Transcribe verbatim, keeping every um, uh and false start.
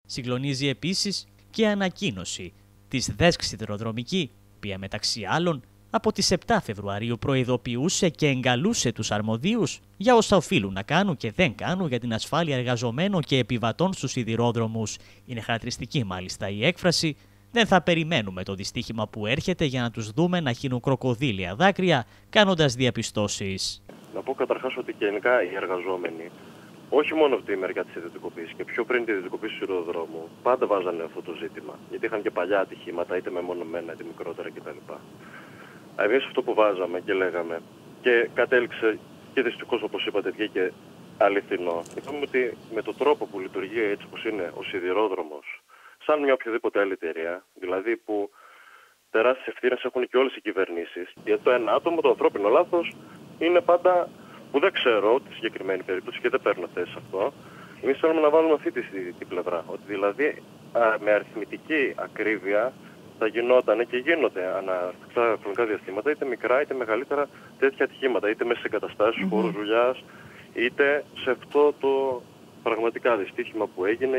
Συγκλονίζει επίσης και η ανακοίνωση της ΔΕΣΚ Σιδηροδρομική, οποία μεταξύ άλλων από τις επτά Φεβρουαρίου προειδοποιούσε και εγκαλούσε τους αρμοδίους για όσα οφείλουν να κάνουν και δεν κάνουν για την ασφάλεια εργαζομένων και επιβατών στους σιδηρόδρομους. Είναι χαρακτηριστική μάλιστα η έκφραση «Δεν θα περιμένουμε το δυστύχημα που έρχεται για να τους δούμε να χύνουν κροκοδίλια δάκρυα κάνοντας διαπιστώσεις». Να πω καταρχάς ότι γενικά οι εργαζόμενοι, όχι μόνο από τη μεριά της ιδιωτικοποίησης και πιο πριν τη ιδιωτικοποίηση του σιδηροδρόμου, πάντα βάζανε αυτό το ζήτημα. Γιατί είχαν και παλιά ατυχήματα, είτε μεμονωμένα είτε μικρότερα κτλ. Εμείς αυτό που βάζαμε και λέγαμε και κατέληξε και δυστυχώς, όπως είπατε, βγήκε αληθινό. Είπαμε ότι με τον τρόπο που λειτουργεί έτσι όπως είναι ο σιδηρόδρομος, σαν μια οποιαδήποτε άλλη εταιρεία, δηλαδή που τεράστιες ευθύνες έχουν και όλες οι κυβερνήσεις, γιατί το ένα άτομο, το ανθρώπινο λάθος, είναι πάντα, που δεν ξέρω τη συγκεκριμένη περίπτωση και δεν παίρνω θέση σε αυτό, εμείς θέλουμε να βάλουμε αυτή τη, την πλευρά. Ότι δηλαδή α, με αριθμητική ακρίβεια θα γινόταν και γίνονται ανά χρονικά διαστήματα είτε μικρά είτε μεγαλύτερα τέτοια ατυχήματα, είτε μέσα σε εγκαταστάσεις, mm-hmm. χώρους δουλειάς, είτε σε αυτό το πραγματικά δυστύχημα που έγινε.